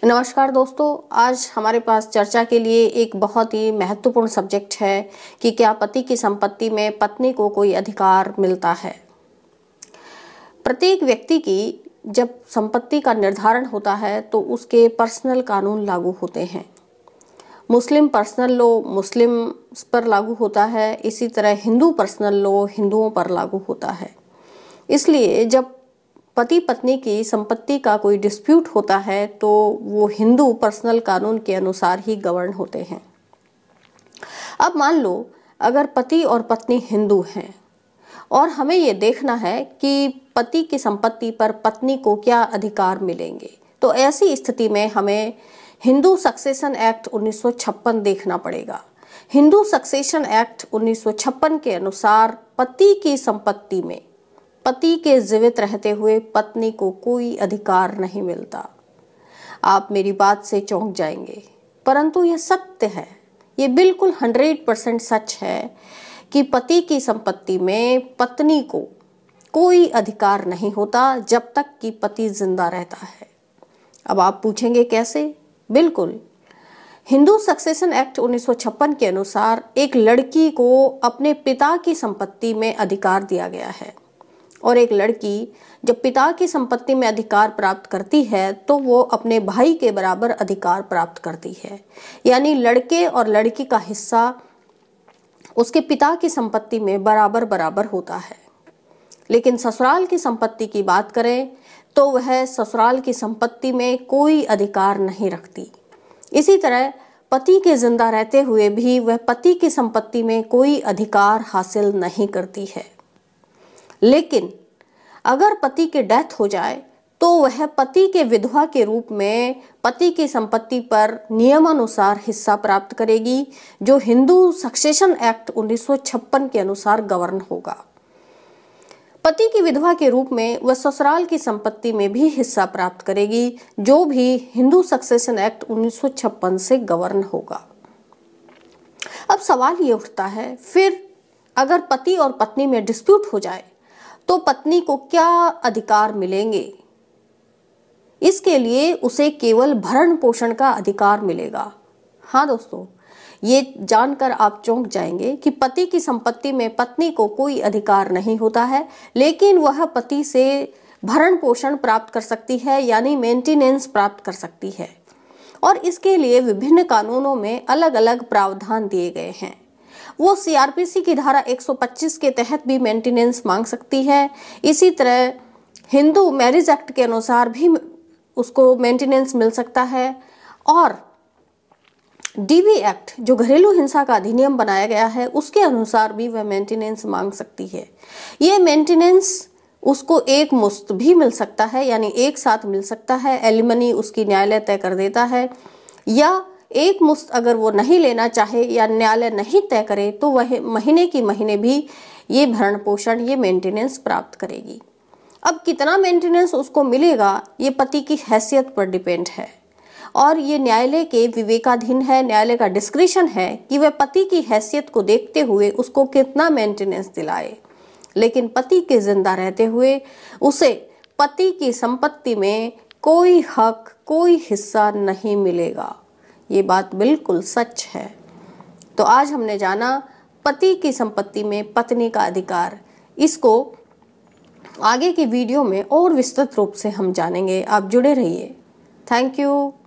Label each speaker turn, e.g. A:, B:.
A: नमस्कार दोस्तों, आज हमारे पास चर्चा के लिए एक बहुत ही महत्वपूर्ण सब्जेक्ट है कि क्या पति की संपत्ति में पत्नी को कोई अधिकार मिलता है। प्रत्येक व्यक्ति की जब संपत्ति का निर्धारण होता है तो उसके पर्सनल कानून लागू होते हैं। मुस्लिम पर्सनल लॉ मुस्लिम पर लागू होता है, इसी तरह हिंदू पर्सनल लॉ हिंदुओं पर लागू होता है। इसलिए जब पति पत्नी की संपत्ति का कोई डिस्प्यूट होता है तो वो हिंदू पर्सनल कानून के अनुसार ही गवर्न होते हैं। अब मान लो अगर पति और पत्नी हिंदू हैं और हमें ये देखना है कि पति की संपत्ति पर पत्नी को क्या अधिकार मिलेंगे, तो ऐसी स्थिति में हमें हिंदू सक्सेशन एक्ट 1956 देखना पड़ेगा। हिंदू सक्सेशन एक्ट 1956 के अनुसार पति की संपत्ति में पति के जीवित रहते हुए पत्नी को कोई अधिकार नहीं मिलता। आप मेरी बात से चौंक जाएंगे, परंतु यह सत्य है, ये बिल्कुल 100% सच है कि पति की संपत्ति में पत्नी को कोई अधिकार नहीं होता जब तक कि पति जिंदा रहता है। अब आप पूछेंगे कैसे? बिल्कुल, हिंदू सक्सेशन एक्ट 1956 के अनुसार एक लड़की को अपने पिता की संपत्ति में अधिकार दिया गया है और एक लड़की जब पिता की संपत्ति में अधिकार प्राप्त करती है तो वो अपने भाई के बराबर अधिकार प्राप्त करती है, यानी लड़के और लड़की का हिस्सा उसके पिता की संपत्ति में बराबर बराबर होता है। लेकिन ससुराल की संपत्ति की बात करें तो वह ससुराल की संपत्ति में कोई अधिकार नहीं रखती। इसी तरह पति के जिंदा रहते हुए भी वह पति की संपत्ति में कोई अधिकार हासिल नहीं करती है। लेकिन अगर पति की डेथ हो जाए तो वह पति के विधवा के रूप में पति की संपत्ति पर नियमानुसार हिस्सा प्राप्त करेगी, जो हिंदू सक्सेशन एक्ट 1956 के अनुसार गवर्न होगा। पति की विधवा के रूप में वह ससुराल की संपत्ति में भी हिस्सा प्राप्त करेगी, जो भी हिंदू सक्सेशन एक्ट 1956 से गवर्न होगा। अब सवाल ये उठता है, फिर अगर पति और पत्नी में डिस्प्यूट हो जाए तो पत्नी को क्या अधिकार मिलेंगे? इसके लिए उसे केवल भरण पोषण का अधिकार मिलेगा। हाँ दोस्तों, ये जानकर आप चौंक जाएंगे कि पति की संपत्ति में पत्नी को कोई अधिकार नहीं होता है, लेकिन वह पति से भरण पोषण प्राप्त कर सकती है, यानी मेंटेनेंस प्राप्त कर सकती है। और इसके लिए विभिन्न कानूनों में अलग अलग प्रावधान दिए गए हैं। वो CRPC की धारा 125 के तहत भी मेंटेनेंस मांग सकती है। इसी तरह हिंदू मैरिज एक्ट के अनुसार भी उसको मेंटेनेंस मिल सकता है और DV एक्ट जो घरेलू हिंसा का अधिनियम बनाया गया है उसके अनुसार भी वह मेंटेनेंस मांग सकती है। ये मेंटेनेंस उसको एक मुश्त भी मिल सकता है, यानी एक साथ मिल सकता है। एलिमनी उसकी न्यायालय तय कर देता है, या एक मुश्त अगर वो नहीं लेना चाहे या न्यायालय नहीं तय करे तो वह महीने की महीने भी ये भरण पोषण, ये मेंटेनेंस प्राप्त करेगी। अब कितना मेंटेनेंस उसको मिलेगा ये पति की हैसियत पर डिपेंड है और ये न्यायालय के विवेकाधीन है। न्यायालय का डिस्क्रिशन है कि वह पति की हैसियत को देखते हुए उसको कितना मेंटेनेंस दिलाए, लेकिन पति के जिंदा रहते हुए उसे पति की संपत्ति में कोई हक, कोई हिस्सा नहीं मिलेगा। ये बात बिल्कुल सच है। तो आज हमने जाना पति की संपत्ति में पत्नी का अधिकार। इसको आगे की वीडियो में और विस्तृत रूप से हम जानेंगे। आप जुड़े रहिए। Thank you.